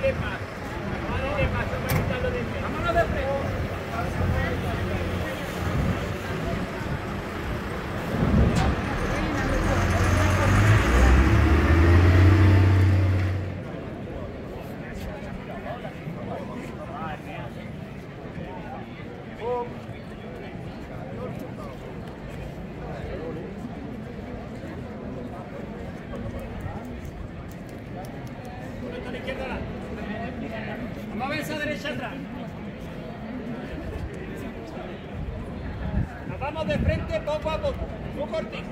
Vámonos de frente. Vamos a ver esa derecha atrás. Nos vamos de frente poco a poco. Muy cortito.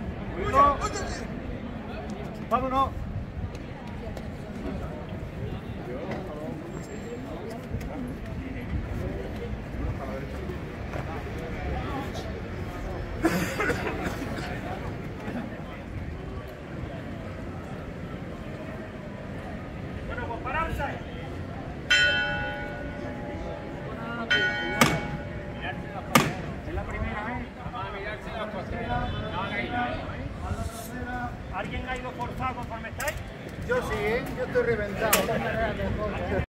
Vámonos. Bueno, pues pararse. Es la primera vez. Vamos a mirarse las cosas. ¿Alguien ha ido forzado conforme estáis? Yo sí, yo estoy reventado.